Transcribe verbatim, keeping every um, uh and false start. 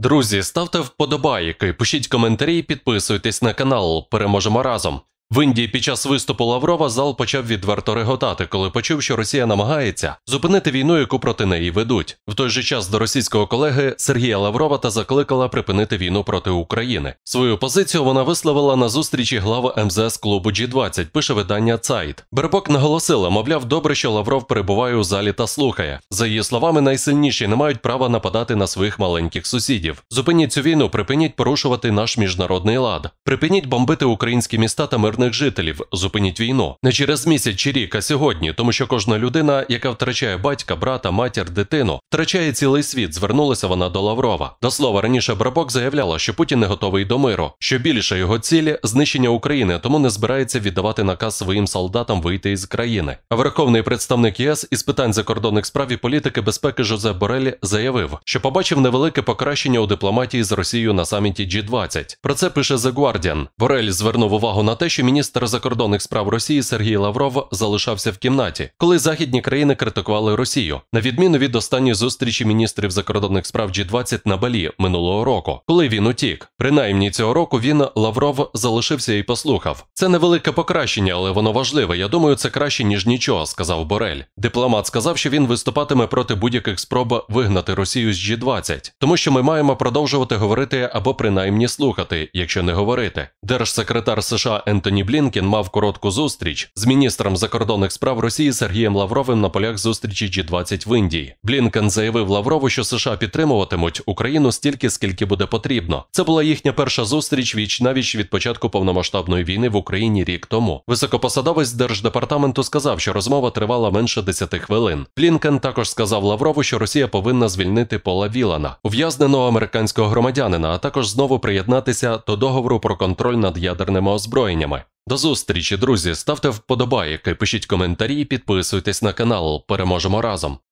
Друзі, ставте вподобайки, пишіть коментарі і підписуйтесь на канал. Переможемо разом. В Індії під час виступу Лаврова зал почав відверто реготати, коли почув, що Росія намагається зупинити війну, яку проти неї ведуть. В той же час до російського колеги Сергія Лаврова та закликала припинити війну проти України. Свою позицію вона висловила на зустрічі глави ем зе ес клубу джі двадцять, пише видання Цайт. Бербок наголосила, мовляв, добре, що Лавров перебуває у залі та слухає. За її словами, найсильніші не мають права нападати на своїх маленьких сусідів. Зупиніть цю війну, припиніть порушувати наш міжнародний лад. Припиніть бомбити українські міста та мирних жителів, зупиніть війну. Не через місяць чи рік, а сьогодні, тому що кожна людина, яка втрачає батька, брата, матір, дитину, втрачає цілий світ, звернулася вона до Лаврова. До слова, раніше Бербок заявляла, що Путін не готовий до миру, що більше його цілі – знищення України, тому не збирається віддавати наказ своїм солдатам вийти із країни. А верховний представник є ес із питань закордонних справ і політики безпеки Жозеп Борель заявив, що побачив невелике покращення у дипломатії з Росією на саміті джі двадцять. Про це пише The Guardian. Борель звернув увагу на те, що міністр закордонних справ Росії Сергій Лавров залишався в кімнаті, коли західні країни критикували Росію, на відміну від останньої зустрічі міністрів закордонних справ джі двадцять на Балі минулого року, коли він утік. Принаймні цього року він, Лавров, залишився і послухав. Це невелике покращення, але воно важливе. Я думаю, це краще, ніж нічого, сказав Борель. Дипломат сказав, що він виступатиме проти будь-яких спроб вигнати Росію з джі двадцять, тому що ми маємо продовжувати говорити або принаймні слухати, якщо не говорити. Держсекретар США Ентоні Блінкен мав коротку зустріч з міністром закордонних справ Росії Сергієм Лавровим на полях зустрічі джі двадцять в Індії. Блінкен заявив Лаврову, що США підтримуватимуть Україну стільки, скільки буде потрібно. Це була їхня перша зустріч віч-навіч від початку повномасштабної війни в Україні рік тому. Високопосадовець Держдепартаменту сказав, що розмова тривала менше десяти хвилин. Блінкен також сказав Лаврову, що Росія повинна звільнити Пола Вілана, ув'язненого американського громадянина, а також знову приєднатися до договору про контроль над ядерними озброєннями. До зустрічі, друзі, ставте вподобайки, пишіть коментарі і підписуйтесь на канал. Переможемо разом!